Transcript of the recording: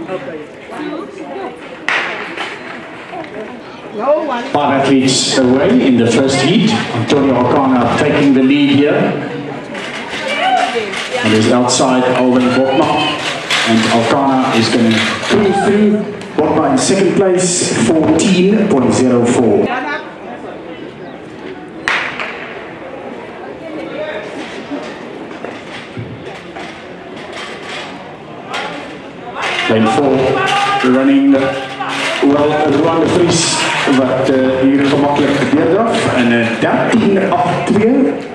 5 athletes away in the first heat. Antonio Alkana taking the lead here. And is outside Alvin Bokma. And Alkana is going to pull through. Bokma in second place, 14.04. Lane 4 running wel Alkana De Vries wat hier gemakkelijk gebeurd af en 13.82.